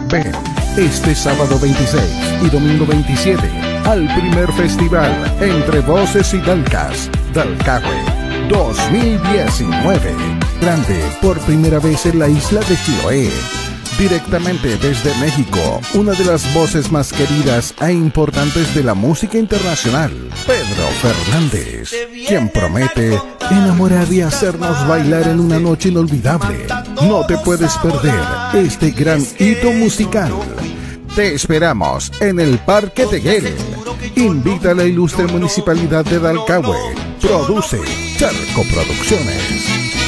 Ven este sábado 26 y domingo 27 al primer festival Entre Voces y Dalcas, Dalcahue 2019. Grande por primera vez en la isla de Chiloé. Directamente desde México, una de las voces más queridas e importantes de la música internacional, Pedro Fernández, quien promete enamorar y hacernos bailar en una noche inolvidable. No te puedes perder este gran hito musical. Te esperamos en el Parque Teguel. Invita a la ilustre Municipalidad de Dalcahue. Produce Charco Producciones.